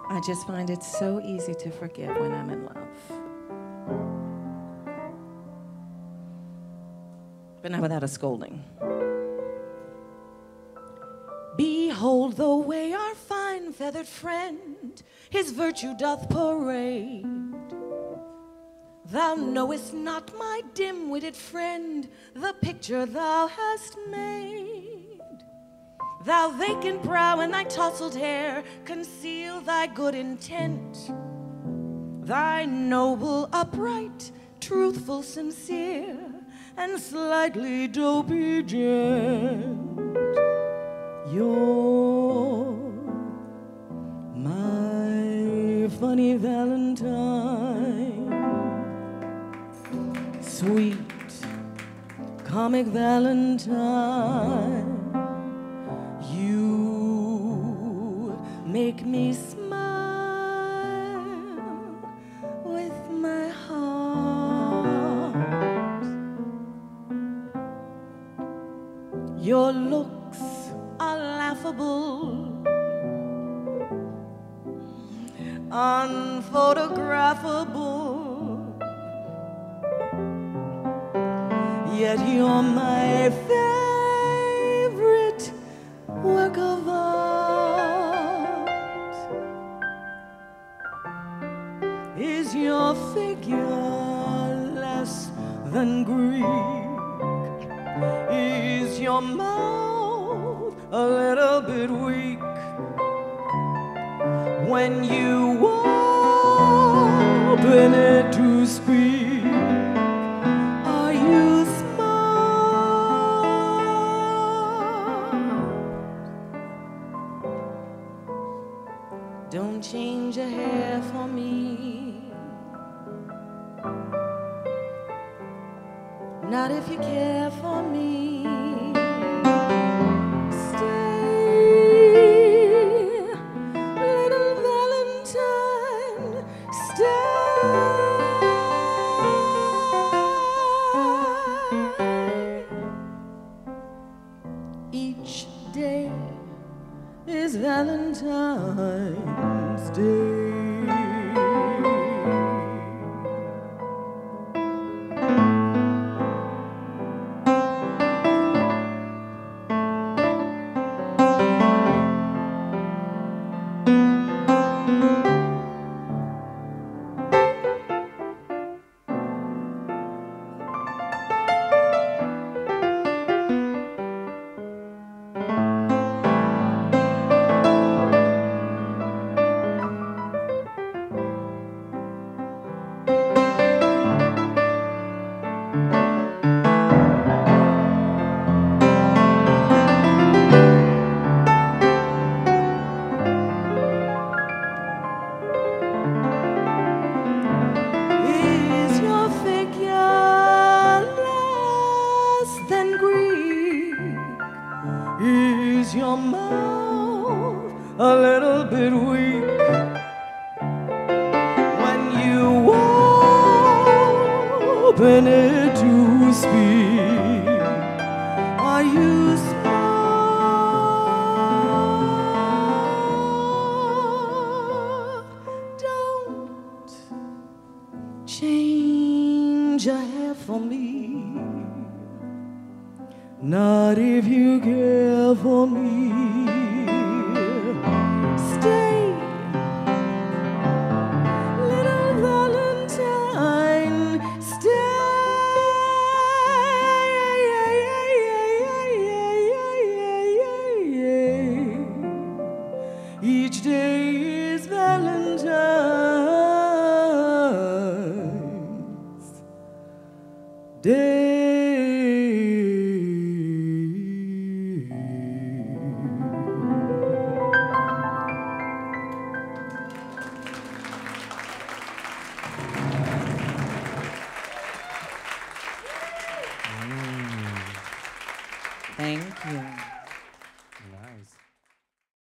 I just find it so easy to forgive when I'm in love. But not without a scolding. Behold the way our fine feathered friend his virtue doth parade. Thou knowest not, my dim-witted friend, the picture thou hast made. Thou vacant brow and thy tousled hair conceal thy good intent. Thy noble, upright, truthful, sincere, and slightly dopey gent. You're my funny Valentine, sweet, comic Valentine. You make me smile with my heart. Your looks are laughable, unphotographable, yet you're my favorite work of art. Is your figure less than Greek? Is your mouth a little bit weak? When you open it to speak, are you smart? Don't change a hair for me, not if you care for me. Each day is Valentine's Day. Is your mouth a little bit weak? When you open it to speak, are you smart? Don't change a hair for me, not if you care for me. Stay, little Valentine, stay. Each day is Valentine's Day.